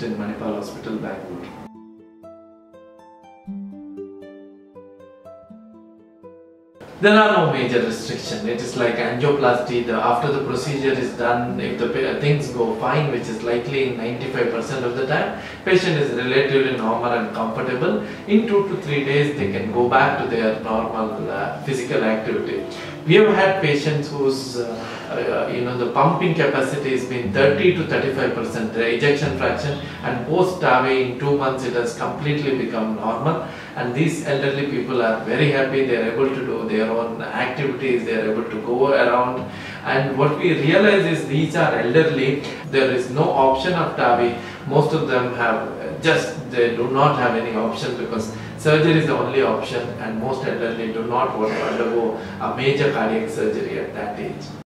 in Manipal Hospital, Bangalore. There are no major restrictions. It is like angioplasty. After the procedure is done, if the things go fine, which is likely in 95% of the time, patient is relatively normal and comfortable. In 2 to 3 days, they can go back to their normal physical activity. We have had patients whose the pumping capacity has been 30 to 35%, the ejection fraction, and post TAVI in 2 months it has completely become normal. And these elderly people are very happy. They are able to do their own activities, they are able to go around. And what we realize is these are elderly, there is no option of TAVI. Most of them they do not have any option because surgery is the only option, and most elderly do not want to undergo a major cardiac surgery at that age.